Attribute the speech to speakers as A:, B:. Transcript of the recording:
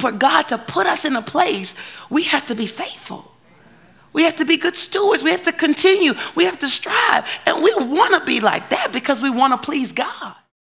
A: for God to put us in a place, we have to be faithful. We have to be good stewards. We have to continue. We have to strive. And we want to be like that because we want to please God.